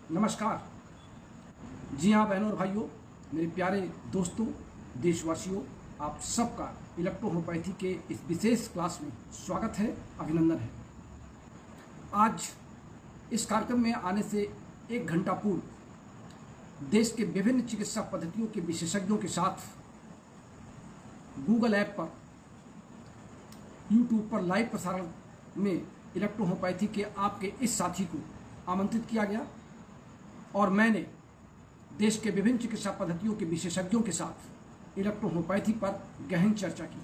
नमस्कार। जी हाँ बहनों और भाइयों, मेरे प्यारे दोस्तों, देशवासियों, आप सबका इलेक्ट्रोहोम्योपैथी के इस विशेष क्लास में स्वागत है, अभिनंदन है। आज इस कार्यक्रम में आने से 1 घंटा पूर्व देश के विभिन्न चिकित्सा पद्धतियों के विशेषज्ञों के साथ गूगल ऐप पर, यूट्यूब पर लाइव प्रसारण में इलेक्ट्रोहोम्योपैथी के आपके इस साथी को आमंत्रित किया गया और मैंने देश के विभिन्न चिकित्सा पद्धतियों के विशेषज्ञों के साथ इलेक्ट्रोहोम्योपैथी पर गहन चर्चा की।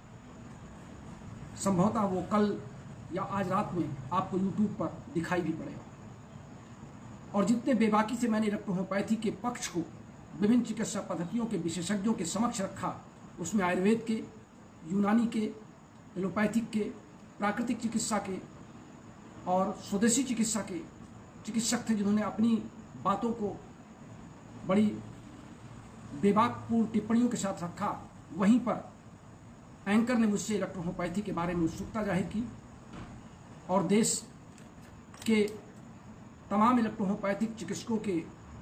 संभवतः वो कल या आज रात में आपको यूट्यूब पर दिखाई भी पड़ेगा। और जितने बेबाकी से मैंने इलेक्ट्रोहोम्योपैथी के पक्ष को विभिन्न चिकित्सा पद्धतियों के विशेषज्ञों के समक्ष रखा, उसमें आयुर्वेद के, यूनानी के, एलोपैथिक के, प्राकृतिक चिकित्सा के और स्वदेशी चिकित्सा के चिकित्सक थे, जिन्होंने अपनी बातों को बड़ी बेबाकपूर्ण टिप्पणियों के साथ रखा। वहीं पर एंकर ने मुझसे इलेक्ट्रोहोम्योपैथी के बारे में उत्सुकता जाहिर की और देश के तमाम इलेक्ट्रोहोम्योपैथिक चिकित्सकों के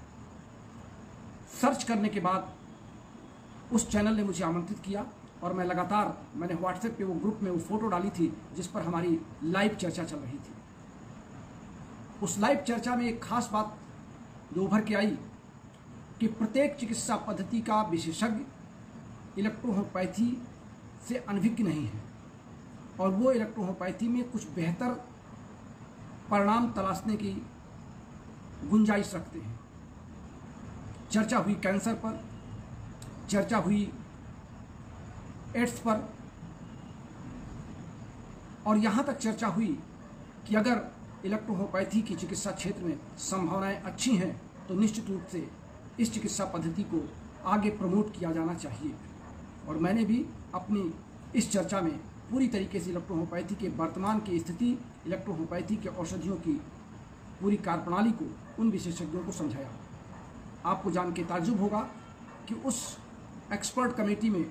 सर्च करने के बाद उस चैनल ने मुझे आमंत्रित किया और मैंने व्हाट्सएप पे वो ग्रुप में वो फोटो डाली थी जिस पर हमारी लाइव चर्चा चल रही थी। उस लाइव चर्चा में एक खास बात जो उभर के आई कि प्रत्येक चिकित्सा पद्धति का विशेषज्ञ इलेक्ट्रोहोम्योपैथी से अनभिज्ञ नहीं है और वो इलेक्ट्रोहोम्योपैथी में कुछ बेहतर परिणाम तलाशने की गुंजाइश रखते हैं। चर्चा हुई कैंसर पर, चर्चा हुई एड्स पर और यहाँ तक चर्चा हुई कि अगर इलेक्ट्रोहोम्योपैथी की चिकित्सा क्षेत्र में संभावनाएं अच्छी हैं तो निश्चित रूप से इस चिकित्सा पद्धति को आगे प्रमोट किया जाना चाहिए। और मैंने भी अपनी इस चर्चा में पूरी तरीके से इलेक्ट्रोहोम्योपैथी के वर्तमान की स्थिति, इलेक्ट्रोहोम्योपैथी के औषधियों की पूरी कार्यप्रणाली को उन विशेषज्ञों को समझाया। आपको जान के ताज्जुब होगा कि उस एक्सपर्ट कमेटी में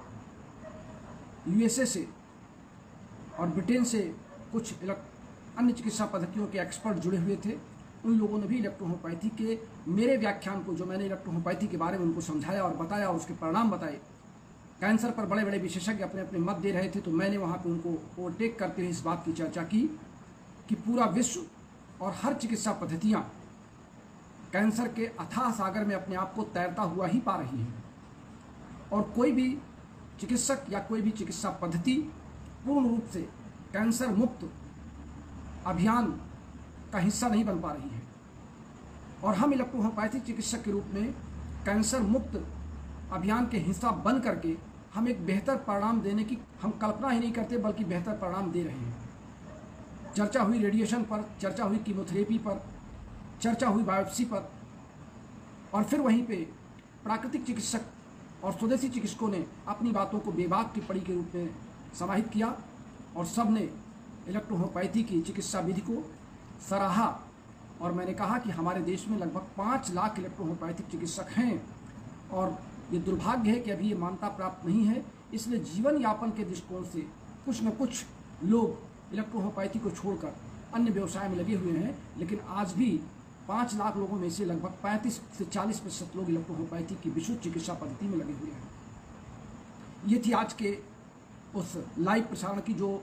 यूएसए से और ब्रिटेन से कुछ अन्य चिकित्सा पद्धतियों के एक्सपर्ट जुड़े हुए थे। उन लोगों ने भी इलेक्ट्रोहोम्योपैथी के मेरे व्याख्यान को, जो मैंने इलेक्ट्रोहोम्योपैथी के बारे में उनको समझाया और बताया और उसके परिणाम बताए, कैंसर पर बड़े बड़े विशेषज्ञ अपने अपने मत दे रहे थे, तो मैंने वहाँ पे उनको ओवरटेक करते हुए इस बात की चर्चा की कि पूरा विश्व और हर चिकित्सा पद्धतियाँ कैंसर के अथाह सागर में अपने आप को तैरता हुआ ही पा रही हैं और कोई भी चिकित्सक या कोई भी चिकित्सा पद्धति पूर्ण रूप से कैंसर मुक्त अभियान का हिस्सा नहीं बन पा रही है। और हम इलेक्ट्रोहोम्योपैथिक चिकित्सक के रूप में कैंसर मुक्त अभियान के हिस्सा बन करके हम एक बेहतर परिणाम देने की हम कल्पना ही नहीं करते, बल्कि बेहतर परिणाम दे रहे हैं। चर्चा हुई रेडिएशन पर, चर्चा हुई कीमोथेरेपी पर, चर्चा हुई बायोप्सी पर और फिर वहीं पे प्राकृतिक चिकित्सक और स्वदेशी चिकित्सकों ने अपनी बातों को बेबाक टिप्पणी के रूप में समाहित किया और सब ने इलेक्ट्रोहोम्योपैथी की चिकित्सा विधि को सराहा। और मैंने कहा कि हमारे देश में लगभग 5 लाख इलेक्ट्रोहोम्योपैथिक चिकित्सक हैं और ये दुर्भाग्य है कि अभी ये मान्यता प्राप्त नहीं है। इसलिए जीवन यापन के दृष्टिकोण से कुछ न कुछ लोग इलेक्ट्रोहोम्योपैथी को छोड़कर अन्य व्यवसाय में लगे हुए हैं, लेकिन आज भी 5 लाख लोगों में से लगभग 35 से 40% लोग इलेक्ट्रोहोम्योपैथी की विशुद्ध चिकित्सा पद्धति में लगे हुए हैं। ये थी आज के उस लाइव प्रसारण की जो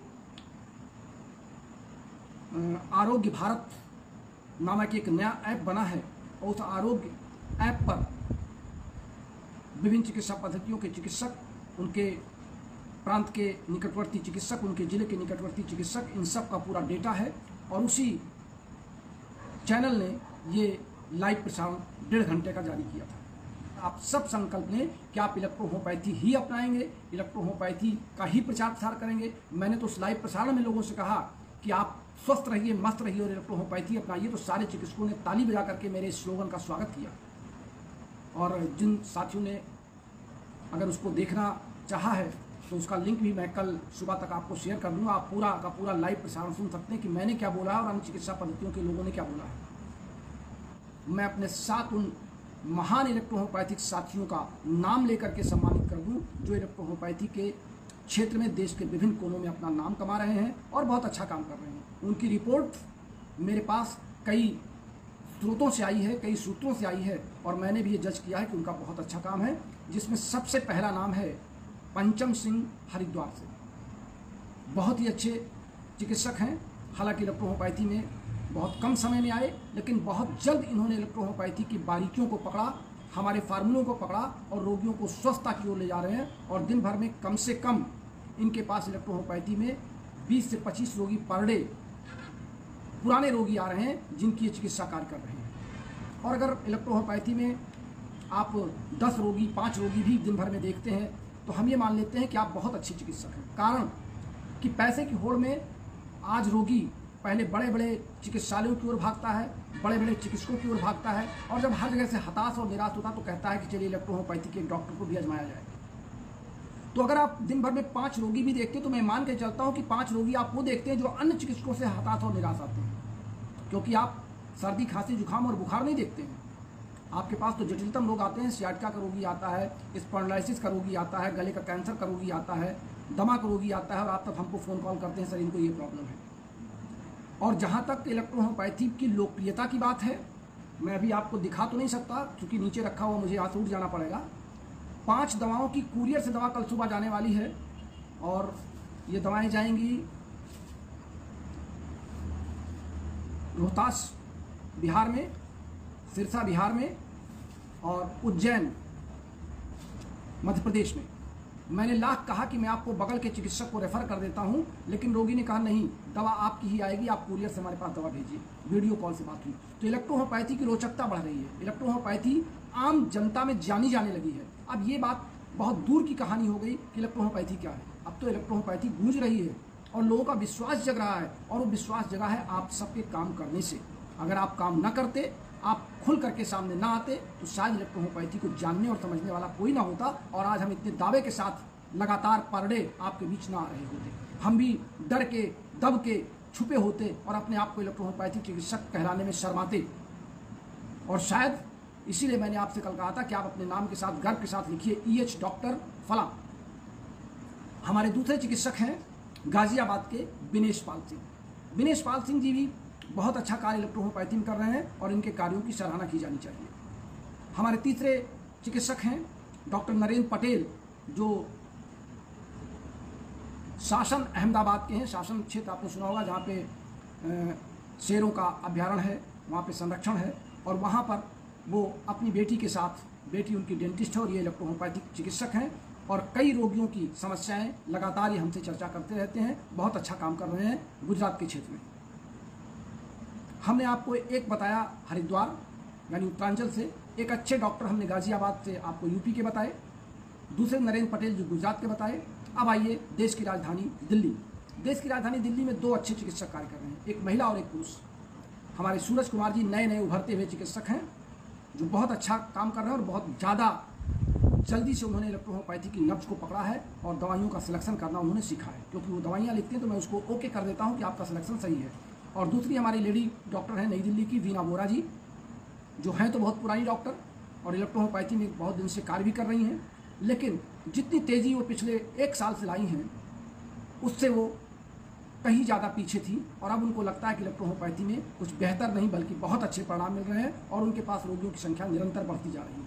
आरोग्य भारत नामक एक नया ऐप बना है और उस आरोग्य ऐप पर विभिन्न चिकित्सा पद्धतियों के चिकित्सक, उनके प्रांत के निकटवर्ती चिकित्सक, उनके जिले के निकटवर्ती चिकित्सक, इन सब का पूरा डेटा है और उसी चैनल ने ये लाइव प्रसारण 1.5 घंटे का जारी किया था। आप सब संकल्प लें कि आप इलेक्ट्रोहोम्योपैथी ही अपनाएंगे, इलेक्ट्रोहोम्योपैथी का ही प्रचार प्रसार करेंगे। मैंने तो उस लाइव प्रसारण में लोगों से कहा कि आप स्वस्थ रहिए, मस्त रहिए और इलेक्ट्रोहोम्योपैथी अपनाइए, तो सारे चिकित्सकों ने ताली बजा करके मेरे इस स्लोगन का स्वागत किया। और जिन साथियों ने अगर उसको देखना चाहा है तो उसका लिंक भी मैं कल सुबह तक आपको शेयर कर दूंगा। आप पूरा का पूरा लाइव प्रसारण सुन सकते हैं कि मैंने क्या बोला है और अन्य चिकित्सा पद्धतियों के लोगों ने क्या बोला है। मैं अपने साथ उन महान इलेक्ट्रोहोम्योपैथिक साथियों का नाम लेकर के सम्मानित कर दूं जो इलेक्ट्रोहोम्योपैथी के क्षेत्र में देश के विभिन्न कोनों में अपना नाम कमा रहे हैं और बहुत अच्छा काम कर रहे हैं। उनकी रिपोर्ट मेरे पास कई स्रोतों से आई है, कई सूत्रों से आई है, और मैंने भी ये जज किया है कि उनका बहुत अच्छा काम है, जिसमें सबसे पहला नाम है पंचम सिंह हरिद्वार से। बहुत ही अच्छे चिकित्सक हैं। हालांकि इलेक्ट्रोहोम्योपैथी में बहुत कम समय में आए, लेकिन बहुत जल्द इन्होंने इलेक्ट्रोहोम्योपैथी की बारीकियों को पकड़ा, हमारे फार्मूलों को पकड़ा और रोगियों को स्वस्थता की ओर ले जा रहे हैं। और दिन भर में कम से कम इनके पास इलेक्ट्रोहोम्योपैथी में 20 से 25 रोगी पर डे पुराने रोगी आ रहे हैं, जिनकी ये चिकित्सा कार्य कर रहे हैं। और अगर इलेक्ट्रोहोम्योपैथी में आप 10 रोगी 5 रोगी भी दिन भर में देखते हैं, तो हम ये मान लेते हैं कि आप बहुत अच्छे चिकित्सक हैं। कारण कि पैसे की होड़ में आज रोगी पहले बड़े बड़े चिकित्सालयों की ओर भागता है, बड़े बड़े चिकित्सकों की ओर भागता है, और जब हर जगह से हताश और निराश होता तो कहता है कि चलिए इलेक्ट्रोहोम्योपैथी के एक डॉक्टर को भी आजमाया जाए। तो अगर आप दिन भर में 5 रोगी भी देखते हैं, तो मैं मान के चलता हूँ कि 5 रोगी आप वो देखते हैं जो अन्य चिकित्सकों से हताश और निराश आते हैं, क्योंकि आप सर्दी खांसी जुकाम और बुखार नहीं देखते हैं। आपके पास तो जटिलतम रोग आते हैं। सियाटिका का रोगी आता है, स्पॉन्डिलाइटिस का रोगी आता है, गले का कैंसर का रोगी आता है, दमा का रोगी आता है, और आप तब हमको फ़ोन कॉल करते हैं, सर इनको ये प्रॉब्लम है। और जहाँ तक इलेक्ट्रोहोम्योपैथी की लोकप्रियता की बात है, मैं अभी आपको दिखा तो नहीं सकता क्योंकि नीचे रखा हुआ मुझे यहाँ से उठ जाना पड़ेगा। 5 दवाओं की कुरियर से दवा कल सुबह जाने वाली है, और ये दवाएं जाएंगी रोहतास बिहार में, सिरसा बिहार में, और उज्जैन मध्य प्रदेश में। मैंने लाख कहा कि मैं आपको बगल के चिकित्सक को रेफर कर देता हूं, लेकिन रोगी ने कहा नहीं, दवा आपकी ही आएगी, आप कुरियर से हमारे पास दवा भेजिए। वीडियो कॉल से बात हुई। तो इलेक्ट्रोहोम्योपैथी की रोचकता बढ़ रही है। इलेक्ट्रोहोम्योपैथी आम जनता में जानी जाने लगी है। अब ये बात बहुत दूर की कहानी हो गई कि इलेक्ट्रोहोम्योपैथी क्या है। अब तो इलेक्ट्रोहोम्योपैथी गूंज रही है और लोगों का विश्वास जग रहा है, और वो विश्वास जगा है आप सबके काम करने से। अगर आप काम न करते, आप खुल करके सामने ना आते, तो शायद इलेक्ट्रोहोम्योपैथी को जानने और समझने वाला कोई ना होता, और आज हम इतने दावे के साथ लगातार पर डे आपके बीच ना आ रहे होते। हम भी डर के, दब के, छुपे होते और अपने आप को इलेक्ट्रोहोम्योपैथी चिकित्सक कहलाने में शर्माते। और शायद इसीलिए मैंने आपसे कल कहा था कि आप अपने नाम के साथ गर्व के साथ लिखिए EH डॉक्टर फला। हमारे दूसरे चिकित्सक हैं गाजियाबाद के विनेश पाल सिंह। विनेश पाल सिंह जी भी बहुत अच्छा कार्य इलेक्ट्रोहोम्योपैथी में कर रहे हैं, और इनके कार्यों की सराहना की जानी चाहिए। हमारे तीसरे चिकित्सक हैं डॉक्टर नरेंद्र पटेल, जो शासन अहमदाबाद के हैं। शासन क्षेत्र आपने सुना होगा, जहाँ पे शेरों का अभ्यारण्य है, वहाँ पे संरक्षण है, और वहाँ पर वो अपनी बेटी के साथ, बेटी उनकी डेंटिस्ट है और ये इलेक्ट्रोहोम्योपैथिक चिकित्सक हैं, और कई रोगियों की समस्याएं लगातार ये हमसे चर्चा करते रहते हैं। बहुत अच्छा काम कर रहे हैं गुजरात के क्षेत्र में। हमने आपको एक बताया हरिद्वार यानी उत्तरांचल से, एक अच्छे डॉक्टर हमने गाजियाबाद से आपको यूपी के बताए, दूसरे नरेंद्र पटेल जो गुजरात के बताए। अब आइए देश की राजधानी दिल्ली। देश की राजधानी दिल्ली में 2 अच्छे चिकित्सक कार्य कर रहे हैं, एक महिला और एक पुरुष। हमारे सूरज कुमार जी नए नए उभरते हुए चिकित्सक हैं, जो बहुत अच्छा काम कर रहे हैं, और बहुत ज़्यादा जल्दी से उन्होंने इलेक्ट्रोहोम्योपैथी की नब्ज को पकड़ा है, और दवाइयों का सिलेक्शन करना उन्होंने सीखा है। क्योंकि वो दवाइयाँ लिखते हैं तो मैं उसको ओके कर देता हूँ कि आपका सिलेक्शन सही है। और दूसरी हमारी लेडी डॉक्टर हैं नई दिल्ली की वीना बोरा जी, जो हैं तो बहुत पुरानी डॉक्टर और इलेक्ट्रोहोम्योपैथी में बहुत दिन से कार्य भी कर रही हैं, लेकिन जितनी तेज़ी वो पिछले 1 साल से लाई हैं, उससे वो कहीं ज़्यादा पीछे थी। और अब उनको लगता है कि इलेक्ट्रोहोम्योपैथी में कुछ बेहतर नहीं बल्कि बहुत अच्छे परिणाम मिल रहे हैं, और उनके पास रोगियों की संख्या निरंतर बढ़ती जा रही है।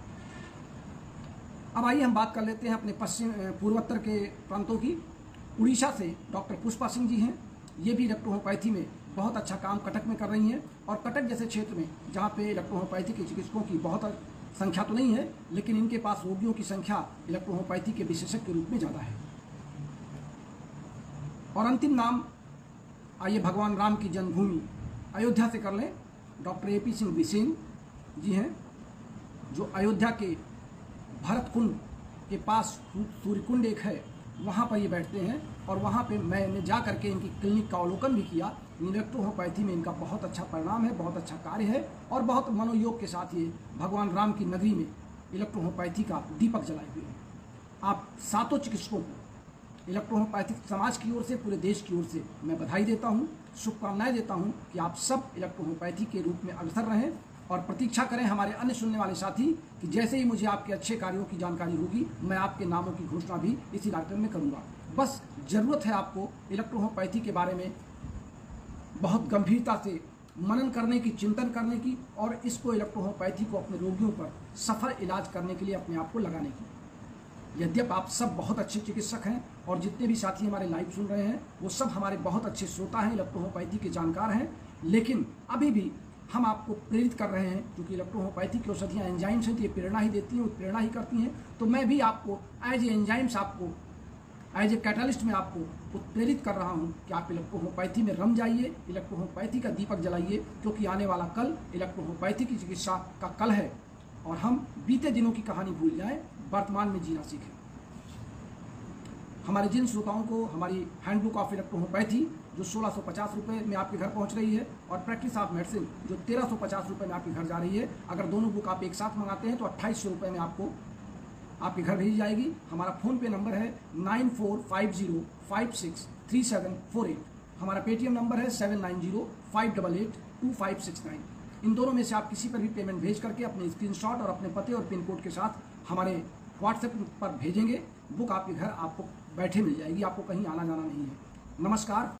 अब आइए हम बात कर लेते हैं अपने पूर्वोत्तर के प्रांतों की। उड़ीसा से डॉक्टर पुष्पा सिंह जी हैं। ये भी इलेक्ट्रोहोम्योपैथी में बहुत अच्छा काम कटक में कर रही हैं, और कटक जैसे क्षेत्र में जहाँ पे इलेक्ट्रोहोम्योपैथी के चिकित्सकों की बहुत संख्या तो नहीं है, लेकिन इनके पास रोगियों की संख्या इलेक्ट्रोहोम्योपैथी के विशेषज्ञ के रूप में ज़्यादा है। और अंतिम नाम आइए भगवान राम की जन्मभूमि अयोध्या से कर लें। डॉक्टर AP सिंह बिसेन जी हैं, जो अयोध्या के भरत कुंड के पास सूर्यकुंड एक है, वहाँ पर ये बैठते हैं, और वहाँ पे मैंने जा करके इनकी क्लिनिक का अवलोकन भी किया। इलेक्ट्रोहोम्योपैथी में इनका बहुत अच्छा परिणाम है, बहुत अच्छा कार्य है, और बहुत मनोयोग के साथ ये भगवान राम की नगरी में इलेक्ट्रोहोम्योपैथी का दीपक जलाए हुए हैं। आप 7 चिकित्सकों को इलेक्ट्रोहोम्योपैथिक समाज की ओर से, पूरे देश की ओर से मैं बधाई देता हूँ, शुभकामनाएं देता हूँ कि आप सब इलेक्ट्रोहोम्योपैथी के रूप में अग्रसर रहें, और प्रतीक्षा करें हमारे अन्य सुनने वाले साथी कि जैसे ही मुझे आपके अच्छे कार्यों की जानकारी होगी, मैं आपके नामों की घोषणा भी इसी कार्यक्रम में करूँगा। बस ज़रूरत है आपको इलेक्ट्रोहोम्योपैथी के बारे में बहुत गंभीरता से मनन करने की, चिंतन करने की और इसको इलेक्ट्रोहोम्योपैथी को अपने रोगियों पर सफल इलाज करने के लिए अपने आप को लगाने की। यद्यप आप सब बहुत अच्छे चिकित्सक हैं और जितने भी साथी हमारे लाइव सुन रहे हैं वो सब हमारे बहुत अच्छे श्रोता हैं, इलेक्ट्रोहोम्योपैथी के जानकार हैं, लेकिन अभी भी हम आपको प्रेरित कर रहे हैं, क्योंकि इलेक्ट्रोहोम्योपैथी की औषधियाँ एंजाइम्स हैं तो ये प्रेरणा ही देती हैं, वो प्रेरणा ही करती हैं। तो मैं भी आपको एज ए एंजाइम्स, आपको एज ए कैटलिस्ट में आपको प्रेरित कर रहा हूं कि आप इलेक्ट्रोहोम्योपैथी में रम जाइए, इलेक्ट्रोहोम्योपैथी का दीपक जलाइए, क्योंकि आने वाला कल इलेक्ट्रोहोम्योपैथी की चिकित्सा का कल है और हम बीते दिनों की कहानी भूल जाएं, वर्तमान में जीना सीखें। हमारे जिन श्रोताओं को हमारी हैंडबुक ऑफ इलेक्ट्रोहोम्योपैथी जो 1650 रुपये में आपके घर पहुंच रही है और प्रैक्टिस ऑफ मेडिसिन जो 1350 रुपये में आपके घर जा रही है, अगर दोनों बुक आप एक साथ मंगाते हैं तो 2800 रुपये में आपको आपके घर भेजी जाएगी। हमारा फ़ोन पे नंबर है 9450563748। हमारा पेटीएम नंबर है 7905882569। इन दोनों में से आप किसी पर भी पेमेंट भेज करके अपने स्क्रीनशॉट और अपने पते और पिन कोड के साथ हमारे व्हाट्सएप पर भेजेंगे, बुक आपके घर आपको बैठे मिल जाएगी, आपको कहीं आना जाना नहीं है। नमस्कार।